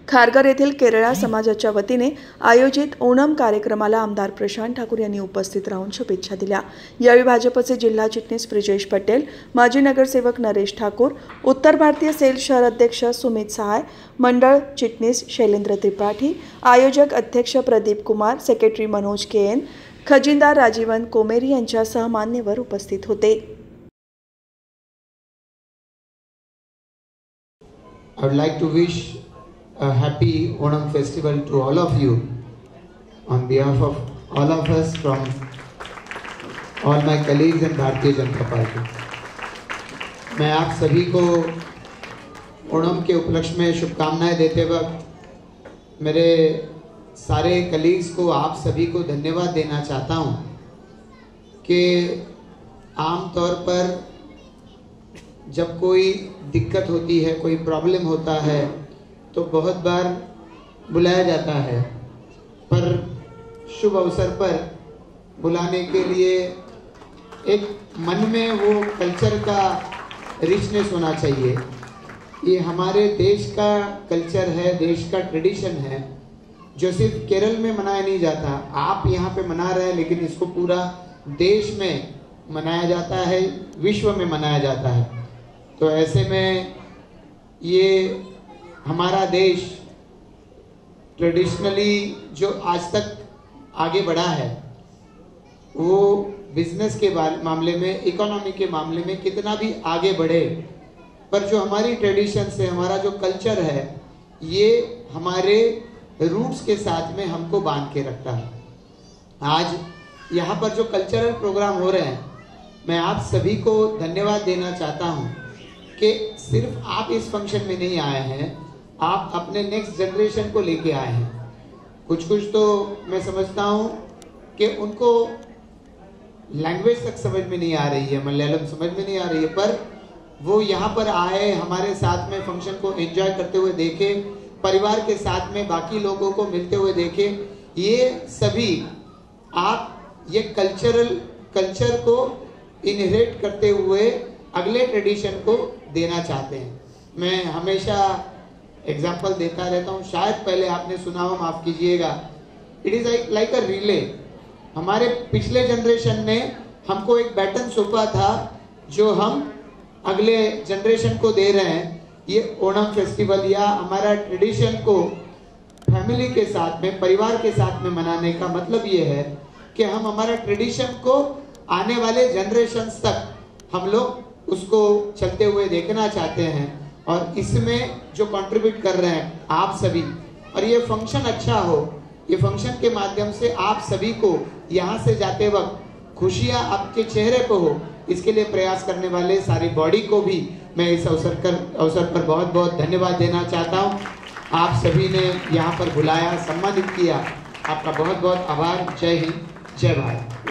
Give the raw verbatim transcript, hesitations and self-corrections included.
खारघर येथील केरळा समाजाच्या वतीने आयोजित ओणम कार्यक्रमाला आमदार प्रशांत ठाकूर यांनी उपस्थित राहून शुभेच्छा दिल्या। यावेळी भाजपचे जिल्हा चिटणीस ब्रिजेश पटेल, माजी नगरसेवक नरेश ठाकूर, उत्तर भारतीय सेल शहर अध्यक्ष सुमित सहाय, मंडळ चिटणीस शैलेंद्र त्रिपाठी, आयोजक अध्यक्ष प्रदीप कुमार, सेक्रेटरी मनोज के एन, खजिनदार राजीवन कोमेरी यांच्यासह मान्यवर उपस्थित होते। I would like to wish a happy Onam festival to all of you on behalf of all of us from all my colleagues and Bharatiya Janata Party। मैं आप सभी को ओणम के उपलक्ष्य में शुभकामनाएं देते वक्त मेरे सारे कलीग्स को आप सभी को धन्यवाद देना चाहता हूं कि आमतौर पर जब कोई दिक्कत होती है, कोई प्रॉब्लम होता है तो बहुत बार बुलाया जाता है, पर शुभ अवसर पर बुलाने के लिए एक मन में वो कल्चर का रिचनेस होना चाहिए। ये हमारे देश का कल्चर है, देश का ट्रेडिशन है, जो सिर्फ केरल में मनाया नहीं जाता। आप यहाँ पे मना रहे हैं, लेकिन इसको पूरा देश में मनाया जाता है, विश्व में मनाया जाता है। तो ऐसे में ये हमारा देश ट्रेडिशनली जो आज तक आगे बढ़ा है, वो बिजनेस के मामले में, इकोनॉमी के मामले में कितना भी आगे बढ़े, पर जो हमारी ट्रेडिशन से हमारा जो कल्चर है, ये हमारे रूट्स के साथ में हमको बांध के रखता है। आज यहाँ पर जो कल्चरल प्रोग्राम हो रहे हैं, मैं आप सभी को धन्यवाद देना चाहता हूँ कि सिर्फ आप इस फंक्शन में नहीं आए हैं, आप अपने नेक्स्ट जनरेशन को लेके आए हैं। कुछ कुछ तो मैं समझता हूँ कि उनको लैंग्वेज तक समझ में नहीं आ रही है, मलयालम समझ में नहीं आ रही है, पर वो यहाँ पर आए, हमारे साथ में फंक्शन को एंजॉय करते हुए देखे, परिवार के साथ में बाकी लोगों को मिलते हुए देखे। ये सभी आप ये कल्चरल कल्चर को इनहेरिट करते हुए अगले ट्रेडिशन को देना चाहते हैं। मैं हमेशा एग्जाम्पल देता रहता हूँ, शायद पहले आपने सुना हो, माफ कीजिएगा। It is like a relay. हमारे पिछले जनरेशन ने हमको एक बैटन सौंपा था, जो हम अगले जनरेशन को दे रहे हैं। ये ओणम फेस्टिवल या हमारा ट्रेडिशन को फैमिली के साथ में, परिवार के साथ में मनाने का मतलब ये है कि हम हमारा ट्रेडिशन को आने वाले जनरेशन्स तक हम लोग उसको चलते हुए देखना चाहते हैं, और इसमें जो कंट्रीब्यूट कर रहे हैं आप सभी। और ये फंक्शन अच्छा हो, ये फंक्शन के माध्यम से आप सभी को यहाँ से जाते वक्त खुशियाँ आपके चेहरे पर हो, इसके लिए प्रयास करने वाले सारी बॉडी को भी मैं इस अवसर कर अवसर पर बहुत बहुत धन्यवाद देना चाहता हूँ। आप सभी ने यहाँ पर बुलाया, सम्मानित किया, आपका बहुत बहुत आभार। जय हिंद, जय भारत।